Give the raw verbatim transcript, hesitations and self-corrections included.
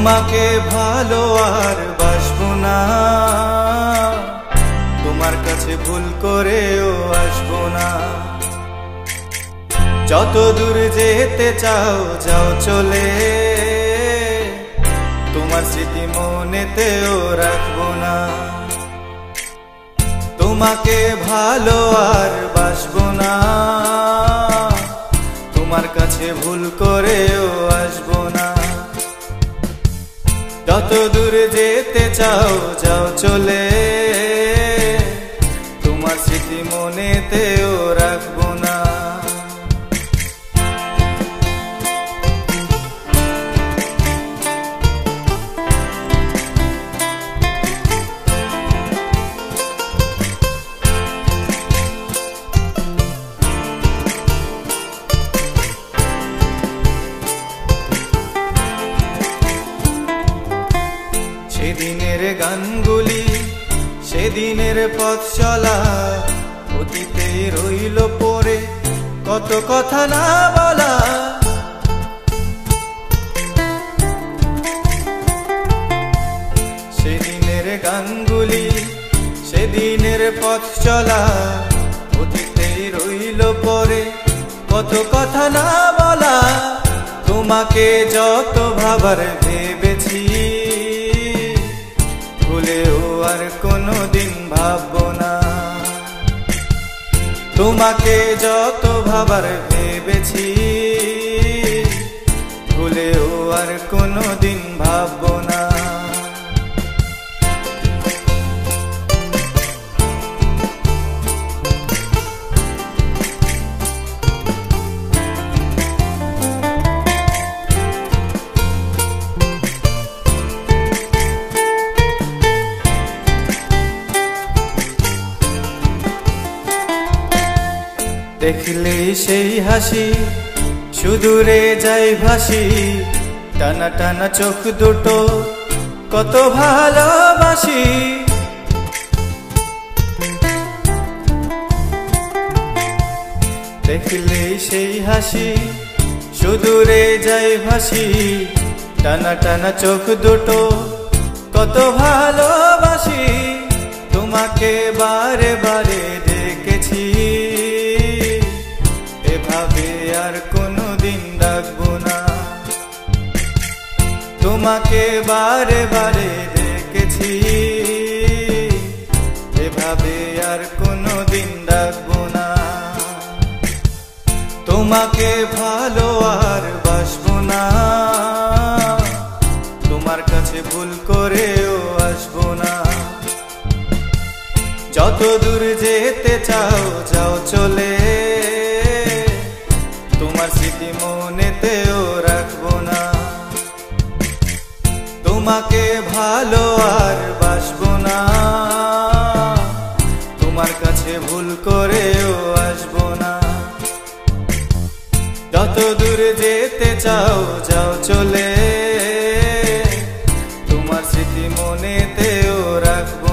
তোমাকে ভালো আর বাসবো না, তোমার কাছে ভুল করেও আসবো না। যত দূর যেতে চাও যাও চলে, তোমার স্মৃতি মনেতেও রাখবো না। তোমাকে ভালো আর বাসবো না, তোমার কাছে ভুল করেও আসবো না। যত দূর যেতে চাও যাও চলে, তোমার স্মৃতি মনেতেও রাখবো না। সেদিনের গানগুলি, সেদিনের পথ চলা, অতীতেই রইল পড়ে কত কথা না বলা। সেদিনের গানগুলি, সেদিনের পথ চলা, অতীতেই রইল পড়ে কত কথা না বলা। তোমাকে যত ভাবার ভেবেছি, ভুলেও আর কোনোদিন ভাববো না। তোমাকে যত ভাবার ভেবেছি, ভুলেও আর কোনোদিন ভাববো না। দেখলেই সেই হাসি সুদূরে যাই ভাসি, টানা টানা চোখ দুটো কত ভালোবাসি। দেখলেই সেই হাসি সুদূরে যাই ভাসি, টানা টানা চোখ দুটো কত ভালোবাসি। তোমাকে বারে বারে ডেকেছি, এভাবে আর কোনোদিন ডাকবো না। তোমাকে বারে বারে ডেকেছি, এভাবে আর কোনোদিন ডাকবো না। তোমাকে ভালো আর বাসবো না, তোমার কাছে ভুল করেও আসবো না। যত দূর যেতে চাও যাও চলে, তোমার স্মৃতি মনেতেও রাখবো না। তোমাকে ভালো আর বাসবো না, তোমার কাছে ভুল করেও আসবো না। যত দূর যেতে চাও যাও চলে, তোমার স্মৃতি মনেতেও রাখবো।